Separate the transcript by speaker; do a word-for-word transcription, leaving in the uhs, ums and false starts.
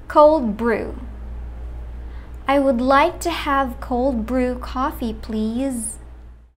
Speaker 1: Cold brew. I would like to have cold brew coffee, please.